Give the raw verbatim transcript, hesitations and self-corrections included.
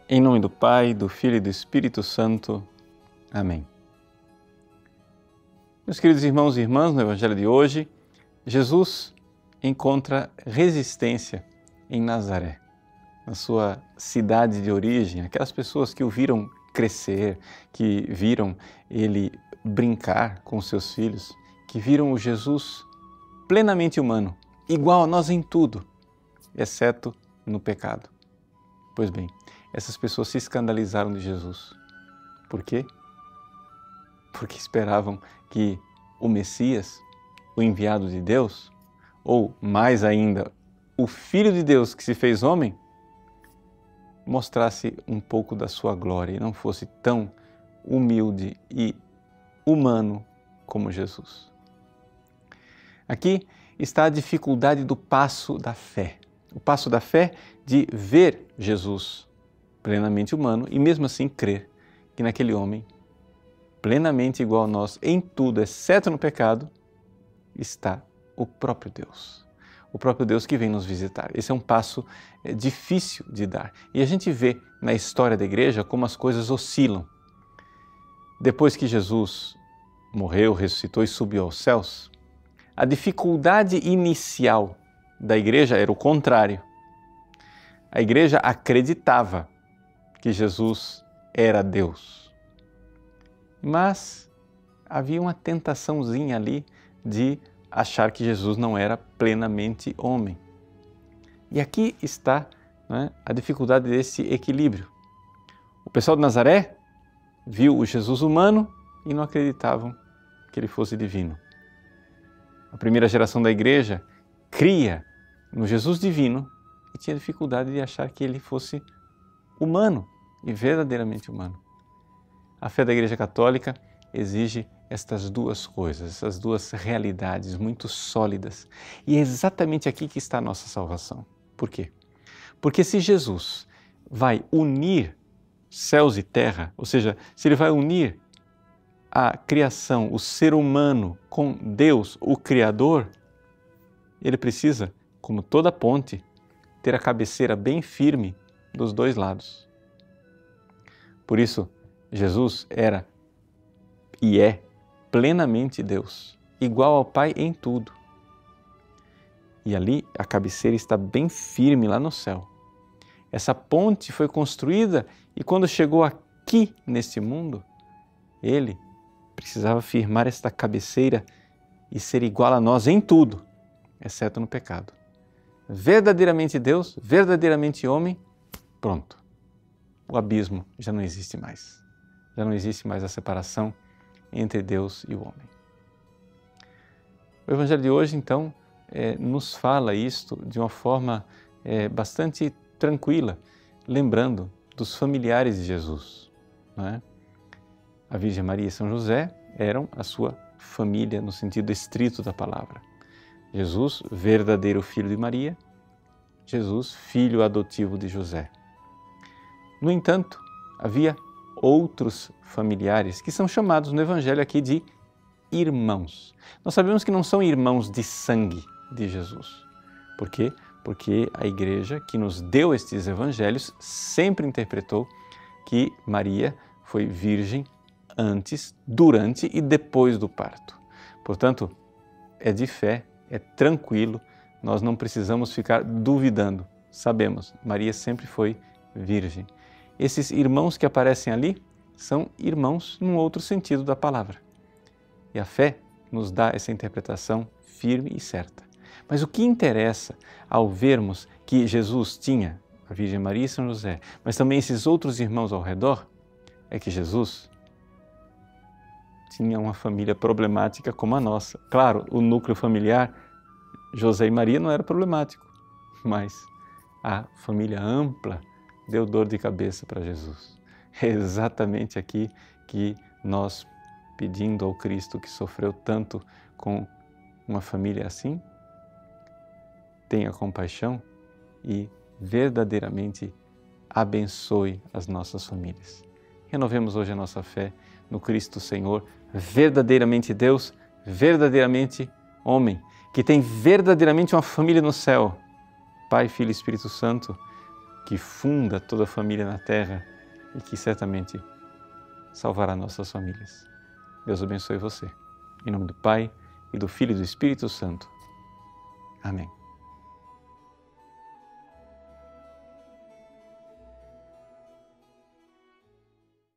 Em nome do Pai, do Filho e do Espírito Santo. Amém. Meus queridos irmãos e irmãs, no Evangelho de hoje, Jesus encontra resistência em Nazaré, na sua cidade de origem, aquelas pessoas que o viram crescer, que viram ele brincar com seus filhos, que viram o Jesus plenamente humano, igual a nós em tudo, exceto no pecado. Pois bem, essas pessoas se escandalizaram de Jesus. Por quê? Porque esperavam que o Messias, o enviado de Deus, ou mais ainda, o Filho de Deus que se fez homem, mostrasse um pouco da sua glória e não fosse tão humilde e humano como Jesus. Aqui está a dificuldade do passo da fé. O passo da fé de ver Jesus plenamente humano e mesmo assim crer que naquele homem, plenamente igual a nós em tudo, exceto no pecado, está o próprio Deus. O próprio Deus que vem nos visitar. Esse é um passo é, difícil de dar. E a gente vê na história da igreja como as coisas oscilam. Depois que Jesus morreu, ressuscitou e subiu aos céus, a dificuldade inicial da igreja era o contrário. A igreja acreditava que Jesus era Deus. Mas havia uma tentaçãozinha ali de achar que Jesus não era plenamente homem. E aqui está, né, a dificuldade desse equilíbrio. O pessoal de Nazaré viu o Jesus humano e não acreditavam que ele fosse divino. A primeira geração da igreja cria no Jesus divino e tinha dificuldade de achar que ele fosse humano e verdadeiramente humano. A fé da Igreja Católica exige estas duas coisas, essas duas realidades muito sólidas. E é exatamente aqui que está a nossa salvação. Por quê? Porque se Jesus vai unir céus e terra, ou seja, se ele vai unir a criação, o ser humano com Deus, o Criador, ele precisa, como toda ponte, ter a cabeceira bem firme dos dois lados. Por isso, Jesus era e é plenamente Deus, igual ao Pai em tudo. E ali a cabeceira está bem firme lá no céu. Essa ponte foi construída e quando chegou aqui neste mundo, ele precisava firmar esta cabeceira e ser igual a nós em tudo, exceto no pecado. Verdadeiramente Deus, verdadeiramente homem, pronto. O abismo já não existe mais. Já não existe mais a separação entre Deus e o homem. O Evangelho de hoje, então, é, nos fala isto de uma forma é, bastante tranquila, lembrando dos familiares de Jesus. Não é? A Virgem Maria e São José eram a sua família no sentido estrito da palavra. Jesus, verdadeiro filho de Maria, Jesus, filho adotivo de José. No entanto, havia outros familiares que são chamados no Evangelho aqui de irmãos. Nós sabemos que não são irmãos de sangue de Jesus. Por quê? Porque a Igreja que nos deu estes Evangelhos sempre interpretou que Maria foi virgem antes, durante e depois do parto. Portanto, é de fé, é tranquilo, nós não precisamos ficar duvidando. Sabemos, Maria sempre foi virgem. Esses irmãos que aparecem ali são irmãos num outro sentido da palavra. E a fé nos dá essa interpretação firme e certa. Mas o que interessa ao vermos que Jesus tinha a Virgem Maria e São José, mas também esses outros irmãos ao redor, é que Jesus tinha uma família problemática como a nossa. Claro, o núcleo familiar, José e Maria, não era problemático, mas a família ampla deu dor de cabeça para Jesus. É exatamente aqui que nós, pedindo ao Cristo que sofreu tanto com uma família assim, tenha compaixão e verdadeiramente abençoe as nossas famílias. Renovemos hoje a nossa fé no Cristo Senhor, verdadeiramente Deus, verdadeiramente homem, que tem verdadeiramente uma família no céu, Pai, Filho e Espírito Santo, que funda toda a família na terra e que certamente salvará nossas famílias. Deus abençoe você. Em nome do Pai, e do Filho e do Espírito Santo. Amém.